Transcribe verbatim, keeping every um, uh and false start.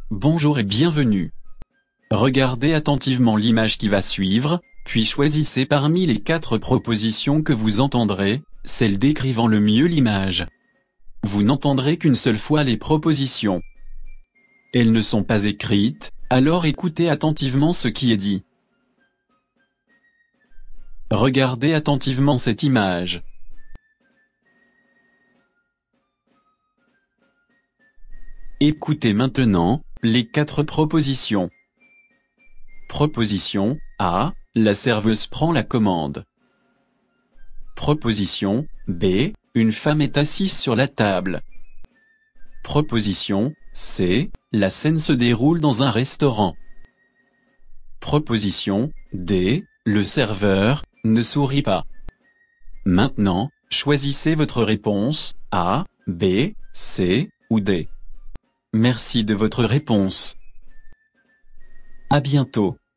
Bonjour et bienvenue. Regardez attentivement l'image qui va suivre, puis choisissez parmi les quatre propositions que vous entendrez, celle décrivant le mieux l'image. Vous n'entendrez qu'une seule fois les propositions. Elles ne sont pas écrites, alors écoutez attentivement ce qui est dit. Regardez attentivement cette image. Écoutez maintenant les quatre propositions. Proposition A, la serveuse prend la commande. Proposition B, une femme est assise sur la table. Proposition C, la scène se déroule dans un restaurant. Proposition D, le serveur ne sourit pas. Maintenant, choisissez votre réponse, A, B, C ou D. Merci de votre réponse. À bientôt.